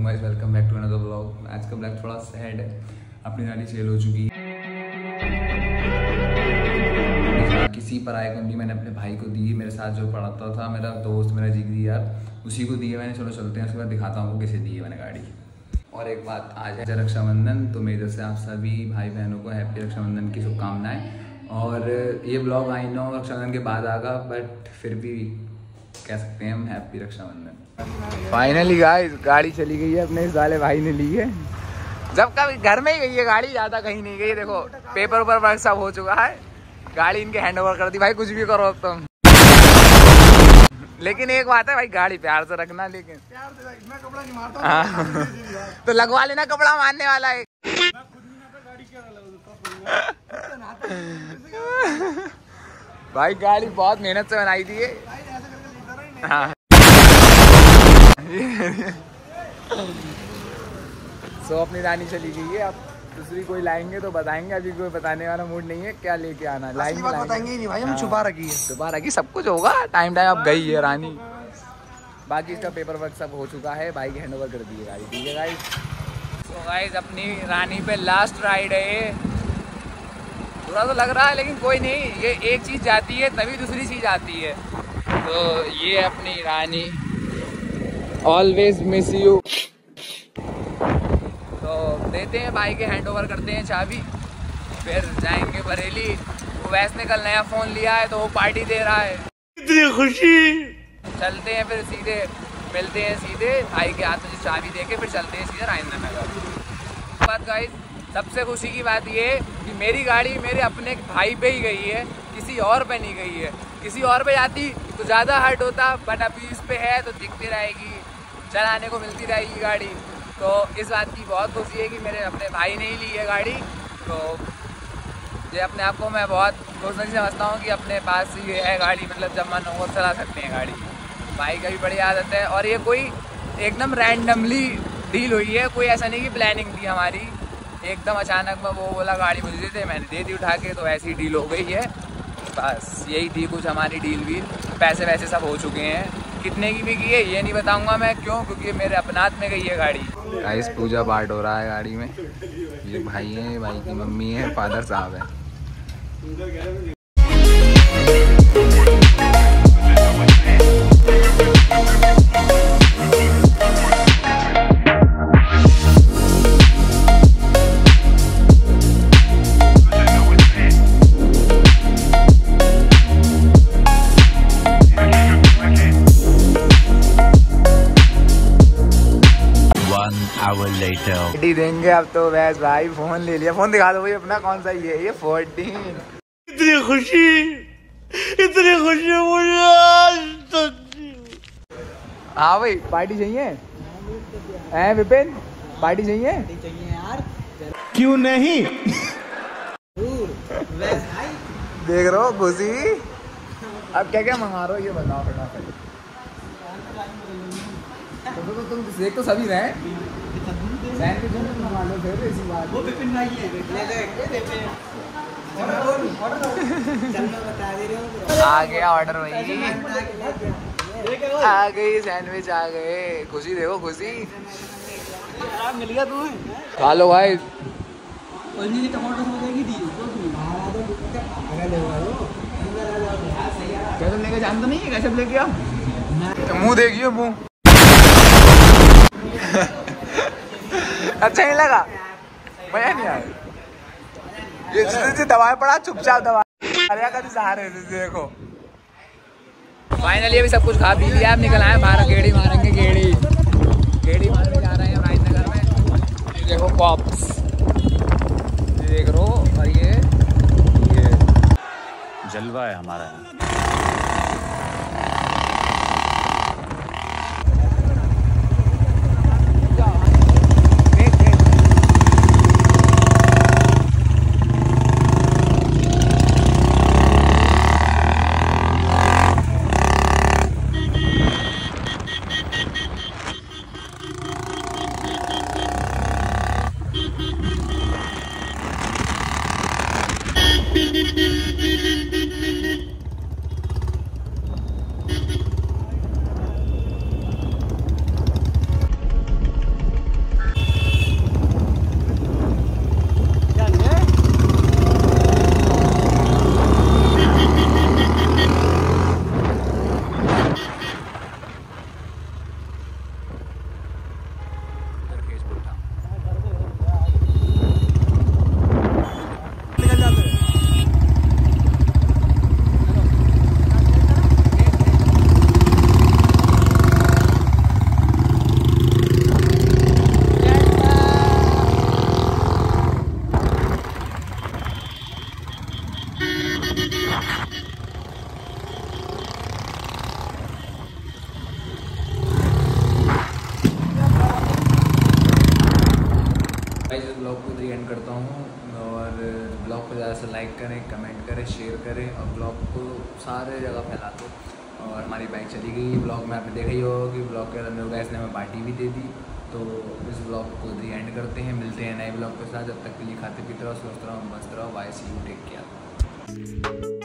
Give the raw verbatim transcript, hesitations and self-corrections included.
वालेकुम guys, welcome back to another vlog. आज का ब्लॉग थोड़ा सैड है, अपनी गाड़ी सेल हो चुकी है। किसी पराये को नहीं, मैंने अपने भाई को दी, मेरे साथ जो पढ़ाता था, मेरा दोस्त, मेरा जिगरी यार, उसी को दी है मैंने। चलो चलते हैं, उसके बाद दिखाता हूँ किसे दी है मैंने गाड़ी। और एक बात, आज है रक्षाबंधन, तो मेरी तरफ से आप सभी भाई बहनों को हैप्पी रक्षाबंधन की शुभकामनाएं। और ये ब्लॉग आई नो रक्षाबंधन के बाद आगा, बट फिर भी कह सकते हैं हम हैप्पी रक्षाबंधन। फाइनली गाइस गाड़ी चली गई है, अपने इस वाले भाई ने ली है। जब कभी घर में ही गई है गाड़ी, ज़्यादा कहीं नहीं गई। देखो पेपर ऊपर वर्क सब हो चुका है, गाड़ी इनके हैंड ओवर कर दी। भाई कुछ भी करो तुम, लेकिन एक बात है भाई, गाड़ी प्यार से रखना। लेकिन प्यार से भाई, मैं कपड़ा नहीं मारता हूं। तो लगवा लेना, कपड़ा मारने वाला है। भाई गाड़ी बहुत मेहनत से बनाई थी ये। हाँ सो अपनी रानी चली गई है, अब दूसरी कोई लाएंगे तो बताएंगे। अभी कोई बताने वाला मूड नहीं है, क्या लेके आना लाएंगे, बात बताएंगे ही नहीं भाई, हम छुपा रखी है। छुपा रखी, सब कुछ होगा टाइम टाइम। अब गई है रानी, बाकी इसका पेपर वर्क सब हो चुका है, भाई की हैंड ओवर कर दी है गाड़ी। ठीक है गाइस, तो गाइस अपनी रानी पे लास्ट राइड है ये। बुरा तो लग रहा है लेकिन कोई नहीं, ये एक चीज़ जाती है तभी दूसरी चीज़ आती है। तो ये अपनी रानी, ऑलवेज मिस यू। तो देते हैं भाई के, हैंड ओवर करते हैं चाबी, फिर जाएंगे बरेली। वो वैसे ने कल नया फ़ोन लिया है तो वो पार्टी दे रहा है, इतनी खुशी। चलते हैं फिर सीधे, मिलते हैं सीधे भाई के हाथ में चाबी देके, फिर चलते हैं सीधे राजेंद्र नगर। बात गाइस, सबसे खुशी की बात ये कि मेरी गाड़ी मेरे अपने भाई पे ही गई है, किसी और पे नहीं गई है। किसी और पे जाती तो ज़्यादा हर्ट होता, बट अभी इस पे है तो दिखती रहेगी, चलाने को मिलती रहेगी गाड़ी। तो इस बात की बहुत खुशी है कि मेरे अपने भाई ने ही ली है गाड़ी। तो ये अपने आप को मैं बहुत खुशनसीब समझता हूँ कि अपने पास ये है गाड़ी, मतलब जब मन हो चला सकते हैं गाड़ी। भाई का भी बड़ी आदत है, और ये कोई एकदम रैंडमली डील हुई है, कोई ऐसा नहीं कि प्लानिंग थी हमारी। एकदम अचानक में वो बोला गाड़ी मुझे दे दे, मैंने दे दी उठा के, तो ऐसी डील हो गई है। बस यही थी कुछ हमारी डील वील, पैसे वैसे सब हो चुके हैं। कितने की भी की है ये नहीं बताऊंगा मैं, क्यों, क्योंकि मेरे अपनात में गई है गाड़ी। गाइस पूजा पाठ हो रहा है गाड़ी में, ये भाई है, भाई की मम्मी है, फादर साहब है। पार्टी देंगे अब तो। वैस भाई फोन ले लिया, फोन दिखा दो भाई अपना, कौन सा ये ये फोर्टीन। इतनी खुशी, इतनी खुशी मुझे। हाँ भाई पार्टी चाहिए हैं विपिन, पार्टी चाहिए यार, क्यों नहीं। देख रहे हो खुशी, अब क्या क्या मंगा रहे हो ये बताओ फटाफट। तो, तो, तो तुम देख तो सभी रहे, वो विपिन भाई है, आ गया ऑर्डर भाई, आ गई सैंडविच, आ गए। खुशी देखो खुशी, मिल गया तुम्हें, खा लो भाई। क्या तुम लेके जानते नहीं है, कैसे लेके आओ, मुँह देखिए मुँह। अच्छा नहीं लगा, मजा नहीं आया। ये जिसे दवाई पड़ा चुपचाप दवा अरे का सहारे देखो। फाइनली अभी सब कुछ खा पी लिया, अब निकल आए बाहर, गेड़ी मारेंगे, गेड़ी गेड़ी मारने जा रहे हैं राजनगर में। ये देखो पॉप्स, ये देख रो, और ये ये जलवा है हमारा। गाइस इस ब्लॉग को एंड करता हूँ और ब्लॉग को ज़्यादा से लाइक करें, कमेंट करें, शेयर करें और ब्लॉग को सारे जगह फैला दो। और हमारी बाइक चली गई। ब्लॉग में आपने देखा ही होगा कि ब्लॉग के अंदर गैस ने हमें पार्टी भी दे दी। तो इस ब्लॉग को दी एंड करते हैं, मिलते हैं नए ब्लॉग के साथ। जब तक के लिए खाते पीते रहो, स्वस्थ रहो, मस्त रहो। Bye, see you, take care.